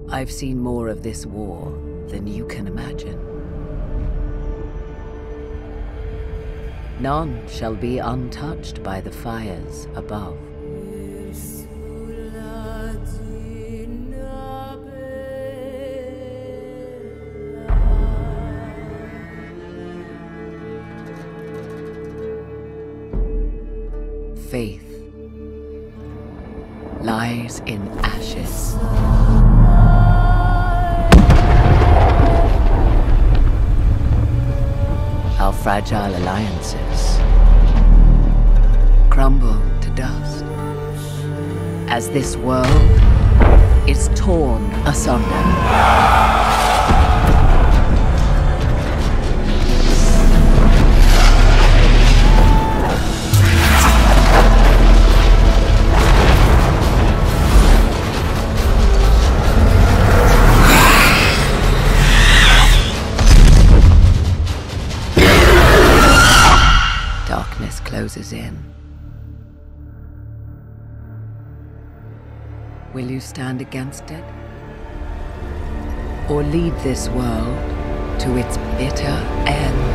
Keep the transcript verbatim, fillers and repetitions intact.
I've seen more of this war than you can imagine. None shall be untouched by the fires above. Faith lies in ashes. Our fragile alliances crumble to dust as this world is torn asunder. Darkness closes in. Will you stand against it? Or lead this world to its bitter end?